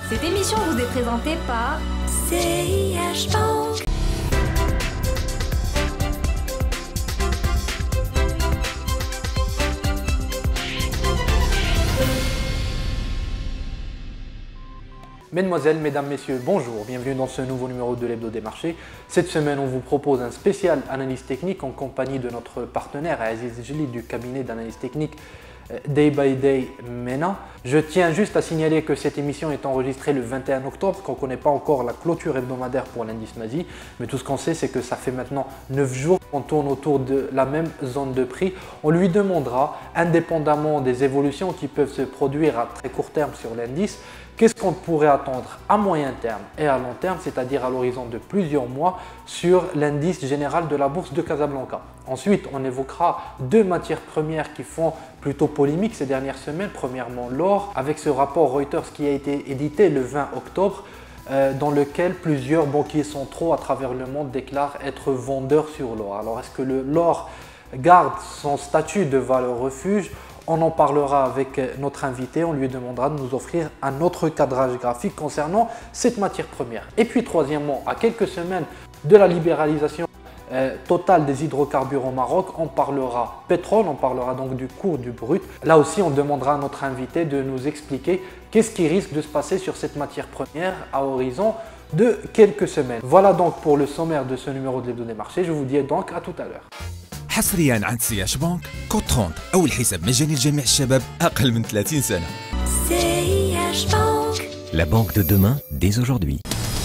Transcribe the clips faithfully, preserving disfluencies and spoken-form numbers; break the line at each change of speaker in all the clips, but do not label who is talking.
Cette émission vous est présentée par C I H Bank.
Mesdemoiselles, Mesdames, Messieurs, bonjour, bienvenue dans ce nouveau numéro de l'Hebdo des marchés. Cette semaine, on vous propose un spécial analyse technique en compagnie de notre partenaire Aziz Jli du cabinet d'analyse technique Day by Day MENA. Je tiens juste à signaler que cette émission est enregistrée le vingt et un octobre, qu'on ne connaît pas encore la clôture hebdomadaire pour l'indice Mazi, mais tout ce qu'on sait, c'est que ça fait maintenant neuf jours qu'on tourne autour de la même zone de prix. On lui demandera, indépendamment des évolutions qui peuvent se produire à très court terme sur l'indice, qu'est-ce qu'on pourrait attendre à moyen terme et à long terme, c'est-à-dire à, à l'horizon de plusieurs mois, sur l'indice général de la bourse de Casablanca. Ensuite, on évoquera deux matières premières qui font plutôt polémique ces dernières semaines. Premièrement, l'or, avec ce rapport Reuters qui a été édité le vingt octobre, euh, dans lequel plusieurs banquiers centraux à travers le monde déclarent être vendeurs sur l'or. Alors, est-ce que l'or garde son statut de valeur refuge ? On en parlera avec notre invité, on lui demandera de nous offrir un autre cadrage graphique concernant cette matière première. Et puis troisièmement, à quelques semaines de la libéralisation euh, totale des hydrocarbures au Maroc, on parlera pétrole, on parlera donc du cours du brut. Là aussi, on demandera à notre invité de nous expliquer qu'est-ce qui risque de se passer sur cette matière première à horizon de quelques semaines. Voilà donc pour le sommaire de ce numéro de l'Hebdo des marchés. Je vous dis donc à tout à l'heure.
حصريا عند سي اش بانك كود ثلاثين أول حساب مجاني لجميع الشباب أقل من ثلاثين سنة.
C I H Bank.
La banque de demain, dès aujourd'hui.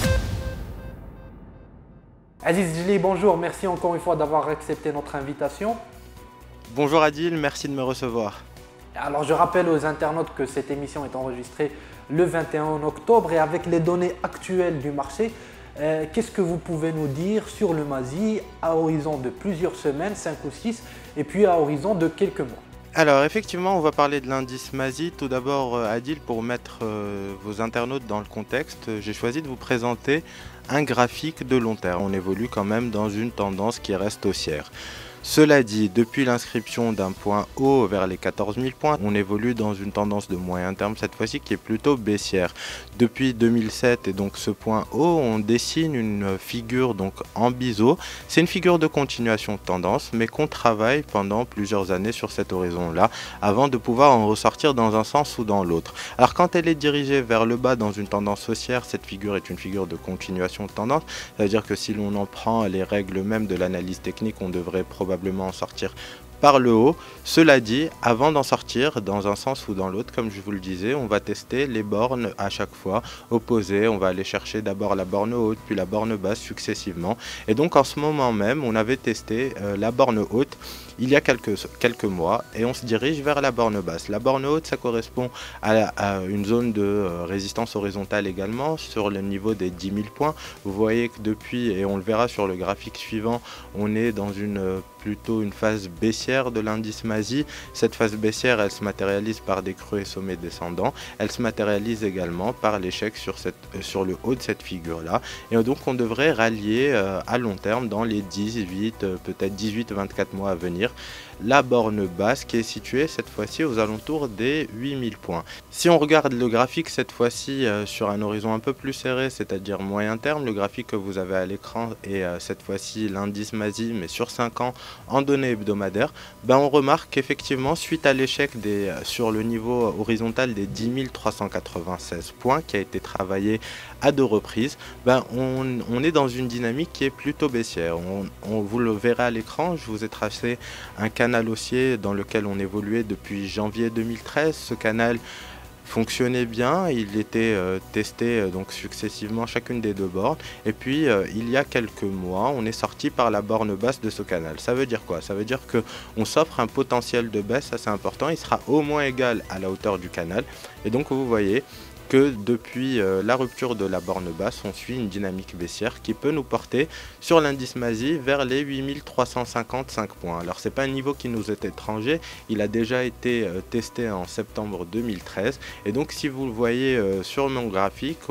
Aziz Jli, bonjour, merci encore une fois d'avoir accepté notre invitation.
Bonjour Adil, merci de me recevoir.
Alors je rappelle aux internautes que cette émission est enregistrée le vingt et un octobre et avec les données actuelles du marché, Euh, qu'est-ce que vous pouvez nous dire sur le Mazi à horizon de plusieurs semaines, cinq ou six, et puis à horizon de quelques mois?
Alors effectivement, on va parler de l'indice Mazi. Tout d'abord, euh, Adil, pour mettre euh, vos internautes dans le contexte, euh, j'ai choisi de vous présenter un graphique de long terme. On évolue quand même dans une tendance qui reste haussière. Cela dit, depuis l'inscription d'un point haut vers les quatorze mille points, on évolue dans une tendance de moyen terme cette fois-ci qui est plutôt baissière. Depuis deux mille sept et donc ce point haut, on dessine une figure donc en biseau. C'est une figure de continuation de tendance, mais qu'on travaille pendant plusieurs années sur cet horizon-là avant de pouvoir en ressortir dans un sens ou dans l'autre. Alors quand elle est dirigée vers le bas dans une tendance haussière, cette figure est une figure de continuation de tendance. C'est-à-dire que si l'on en prend les règles même de l'analyse technique, on devrait probablement probablement en sortir par le haut. Cela dit, avant d'en sortir dans un sens ou dans l'autre, comme je vous le disais, on va tester les bornes à chaque fois opposées. On va aller chercher d'abord la borne haute, puis la borne basse successivement. Et donc en ce moment même, on avait testé euh, la borne haute il y a quelques, quelques mois et on se dirige vers la borne basse. La borne haute, ça correspond à, à une zone de euh, résistance horizontale également sur le niveau des dix mille points. Vous voyez que depuis, et on le verra sur le graphique suivant, on est dans une euh, plutôt une phase baissière de l'indice Mazi. Cette phase baissière, elle se matérialise par des creux et sommets descendants. Elle se matérialise également par l'échec sur, cette, euh, sur le haut de cette figure-là. Et donc on devrait rallier euh, à long terme dans les dix-huit, euh, peut-être dix-huit à vingt-quatre mois à venir, la borne basse qui est située cette fois-ci aux alentours des huit mille points. Si on regarde le graphique cette fois-ci euh, sur un horizon un peu plus serré, c'est-à-dire moyen terme, le graphique que vous avez à l'écran est euh, cette fois-ci l'indice Mazi, mais sur cinq ans en données hebdomadaires, ben on remarque qu'effectivement suite à l'échec des, euh, sur le niveau horizontal des dix mille trois cent quatre-vingt-seize points qui a été travaillé à deux reprises, ben on, on est dans une dynamique qui est plutôt baissière. On, on vous le verrez à l'écran, je vous ai tracé un canal haussier dans lequel on évoluait depuis janvier deux mille treize. Ce canal fonctionnait bien, il était euh, testé euh, donc successivement chacune des deux bornes et puis euh, il y a quelques mois on est sorti par la borne basse de ce canal. Ça veut dire quoi? Ça veut dire que on s'offre un potentiel de baisse assez important, il sera au moins égal à la hauteur du canal et donc vous voyez que depuis euh, la rupture de la borne basse, on suit une dynamique baissière qui peut nous porter sur l'indice Mazi vers les huit mille trois cent cinquante-cinq points. Alors c'est pas un niveau qui nous est étranger, il a déjà été euh, testé en septembre deux mille treize et donc si vous le voyez euh, sur mon graphique,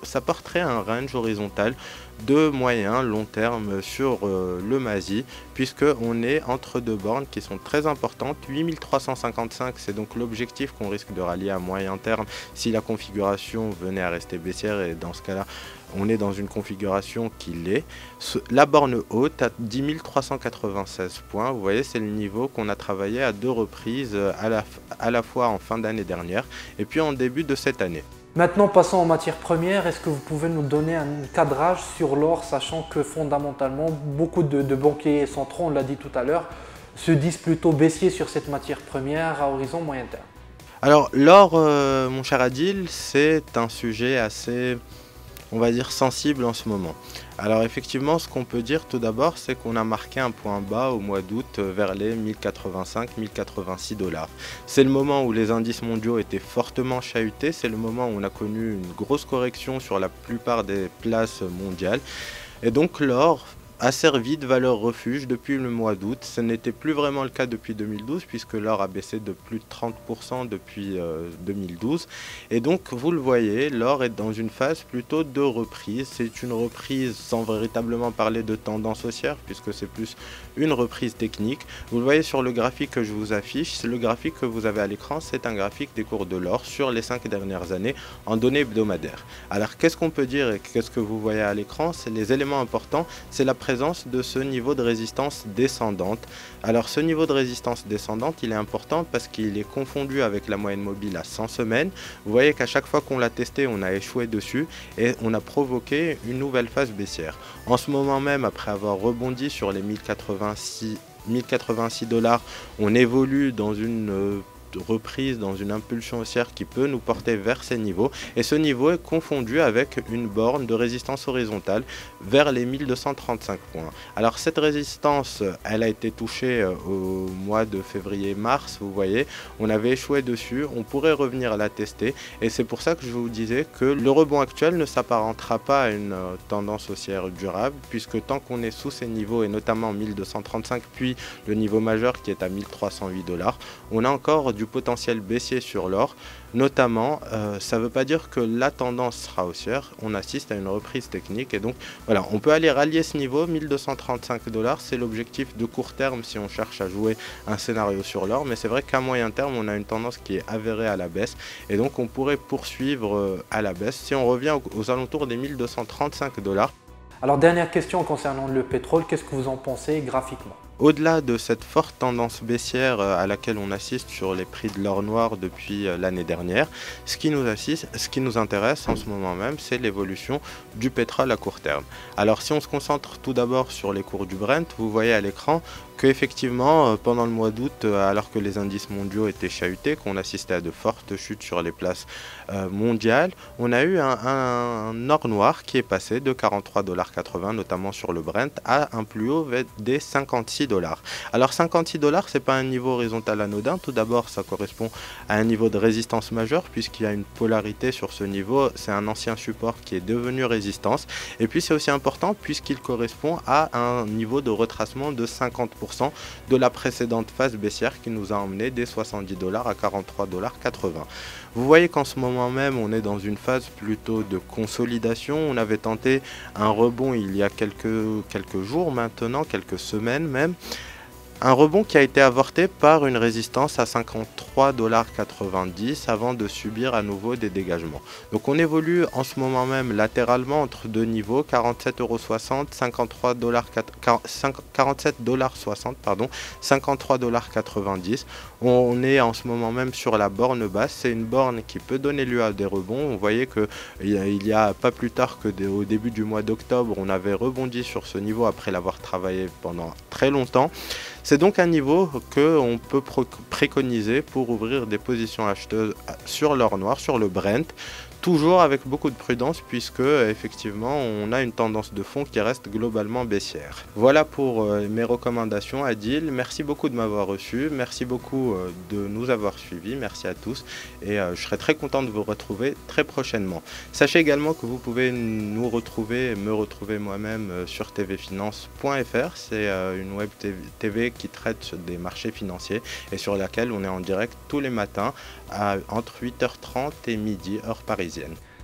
ça porterait un range horizontal de moyen long terme sur euh, le Mazy, puisque on est entre deux bornes qui sont très importantes. huit mille trois cent cinquante-cinq, c'est donc l'objectif qu'on risque de rallier à moyen terme si la configuration venait à rester baissière, et dans ce cas-là on est dans une configuration qui l'est. La borne haute à dix mille trois cent quatre-vingt-seize points, vous voyez, c'est le niveau qu'on a travaillé à deux reprises à la, à la fois en fin d'année dernière et puis en début de cette année.
Maintenant, passons aux matières premières. Est-ce que vous pouvez nous donner un cadrage sur l'or, sachant que fondamentalement, beaucoup de, de banquiers centraux, on l'a dit tout à l'heure, se disent plutôt baissiers sur cette matière première à horizon moyen terme?
Alors l'or, euh, mon cher Adil, c'est un sujet assez, on va dire, sensible en ce moment. Alors effectivement, ce qu'on peut dire tout d'abord, c'est qu'on a marqué un point bas au mois d'août vers les mille quatre-vingt-cinq mille quatre-vingt-six dollars. C'est le moment où les indices mondiaux étaient fortement chahutés, c'est le moment où on a connu une grosse correction sur la plupart des places mondiales. Et donc l'or a servi de valeur refuge depuis le mois d'août. Ce n'était plus vraiment le cas depuis deux mille douze, puisque l'or a baissé de plus de trente pour cent depuis euh, deux mille douze. Et donc, vous le voyez, l'or est dans une phase plutôt de reprise. C'est une reprise sans véritablement parler de tendance haussière, puisque c'est plus une reprise technique. Vous le voyez sur le graphique que je vous affiche. C'est le graphique que vous avez à l'écran. C'est un graphique des cours de l'or sur les cinq dernières années en données hebdomadaires. Alors, qu'est-ce qu'on peut dire et qu'est-ce que vous voyez à l'écran? C'est les éléments importants. C'est la présence de ce niveau de résistance descendante. Alors ce niveau de résistance descendante, il est important parce qu'il est confondu avec la moyenne mobile à cent semaines. Vous voyez qu'à chaque fois qu'on l'a testé, on a échoué dessus et on a provoqué une nouvelle phase baissière. En ce moment même, après avoir rebondi sur les mille quatre-vingt-six dollars, on évolue dans une euh, reprise, dans une impulsion haussière qui peut nous porter vers ces niveaux, et ce niveau est confondu avec une borne de résistance horizontale vers les mille deux cent trente-cinq points. Alors cette résistance, elle a été touchée au mois de février-mars, vous voyez, on avait échoué dessus, on pourrait revenir la tester, et c'est pour ça que je vous disais que le rebond actuel ne s'apparentera pas à une tendance haussière durable, puisque tant qu'on est sous ces niveaux, et notamment mille deux cent trente-cinq, puis le niveau majeur qui est à mille trois cent huit dollars, on a encore du potentiel baissier sur l'or. Notamment, euh, ça ne veut pas dire que la tendance sera haussière, on assiste à une reprise technique, et donc voilà, on peut aller rallier ce niveau, mille deux cent trente-cinq dollars, c'est l'objectif de court terme si on cherche à jouer un scénario sur l'or, mais c'est vrai qu'à moyen terme, on a une tendance qui est avérée à la baisse, et donc on pourrait poursuivre euh, à la baisse si on revient aux, aux alentours des mille deux cent trente-cinq dollars.
Alors dernière question concernant le pétrole, qu'est-ce que vous en pensez graphiquement?
Au-delà de cette forte tendance baissière à laquelle on assiste sur les prix de l'or noir depuis l'année dernière, ce qui nous assiste, ce qui nous intéresse en ce moment même, c'est l'évolution du pétrole à court terme. Alors si on se concentre tout d'abord sur les cours du Brent, vous voyez à l'écran qu'effectivement, pendant le mois d'août, alors que les indices mondiaux étaient chahutés, qu'on assistait à de fortes chutes sur les places euh, mondiales, on a eu un, un, un or noir qui est passé de quarante-trois dollars quatre-vingts, notamment sur le Brent, à un plus haut des cinquante-six dollars. Alors cinquante-six dollars, c'est pas un niveau horizontal anodin. Tout d'abord, ça correspond à un niveau de résistance majeure, puisqu'il y a une polarité sur ce niveau. C'est un ancien support qui est devenu résistance. Et puis c'est aussi important puisqu'il correspond à un niveau de retracement de cinquante pour cent de la précédente phase baissière qui nous a emmené des soixante-dix dollars à quarante-trois dollars quatre-vingts. Vous voyez qu'en ce moment même, on est dans une phase plutôt de consolidation. On avait tenté un rebond il y a quelques, quelques jours maintenant, quelques semaines même. Un rebond qui a été avorté par une résistance à cinquante-trois dollars quatre-vingt-dix avant de subir à nouveau des dégagements. Donc on évolue en ce moment même latéralement entre deux niveaux, quarante-sept euros soixante, cinquante-trois dollars quarante-sept dollars soixante, pardon, cinquante-trois dollars quatre-vingt-dix. On est en ce moment même sur la borne basse. C'est une borne qui peut donner lieu à des rebonds. Vous voyez que il y a pas plus tard que au début du mois d'octobre, on avait rebondi sur ce niveau après l'avoir travaillé pendant très longtemps. C'est donc un niveau qu'on peut préconiser pour ouvrir des positions acheteuses sur l'or noir, sur le Brent, toujours avec beaucoup de prudence puisque effectivement on a une tendance de fond qui reste globalement baissière. Voilà pour euh, mes recommandations, Adil. Merci beaucoup de m'avoir reçu, merci beaucoup euh, de nous avoir suivis, merci à tous et euh, je serai très content de vous retrouver très prochainement. Sachez également que vous pouvez nous retrouver, me retrouver moi-même euh, sur t v finance point f r. C'est euh, une web T V qui traite des marchés financiers et sur laquelle on est en direct tous les matins à, entre huit heures trente et midi heure parisienne.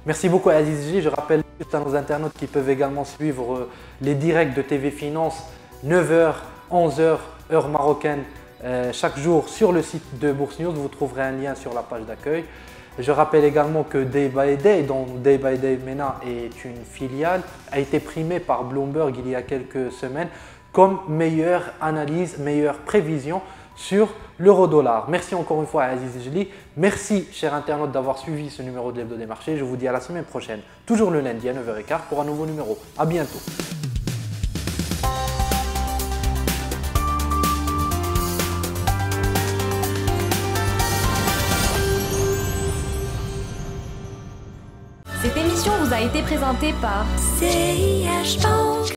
Merci beaucoup à Aziz J. Je rappelle à nos internautes qui peuvent également suivre les directs de T V Finance neuf heures, onze heures, heure marocaine euh, chaque jour sur le site de Bourse News. Vous trouverez un lien sur la page d'accueil. Je rappelle également que Day by Day, dont Day by Day MENA est une filiale, a été primé par Bloomberg il y a quelques semaines comme meilleure analyse, meilleure prévision sur l'euro-dollar. Merci encore une fois à Aziz Jli. Merci, chers internautes, d'avoir suivi ce numéro de l'Hebdo des marchés. Je vous dis à la semaine prochaine, toujours le lundi à neuf heures quinze pour un nouveau numéro. À bientôt.
Cette émission vous a été présentée par C I H Bank.